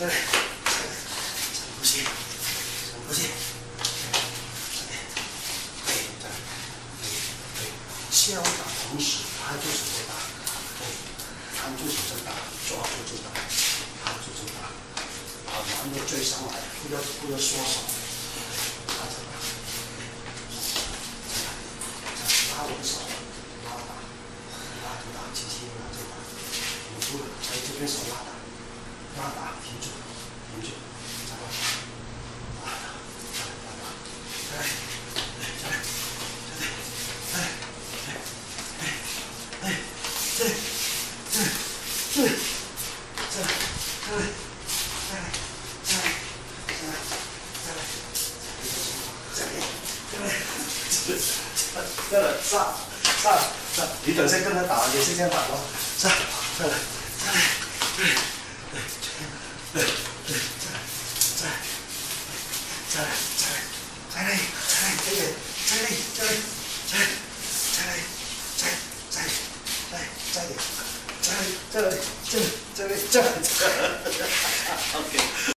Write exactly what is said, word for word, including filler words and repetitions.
对，深呼吸，深呼吸。对，对，对，对。先要打同时，他就是在打，对，他就是在打，抓住就打，抓住就打，啊，然后追上来，不要不要缩手，打着打，拉我的手，拉打，拉就打，轻轻拉就打，稳住了，在这边手拉打。 拉打，停住，停住，再拉打，拉打，再来，拉打，再来，再来，再来，哎，哎，哎，再来，再来，再来，再来，再来，再来，再来，再来，再来，再来，再来，再来，上上上，你等下跟他打也是这样打咯，上，再来，再来，对。 对。